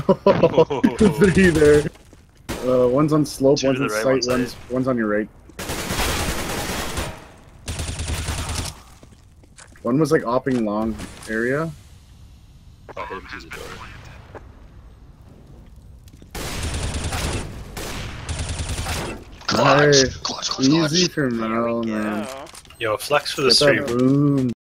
Three there. One's on slope, Two one's to on the right, sight, one's on your right. One was like opping long area. I'll hit him through the door. Nice. Easy for Mel, man. Yo, flex for the Get that stream. boom.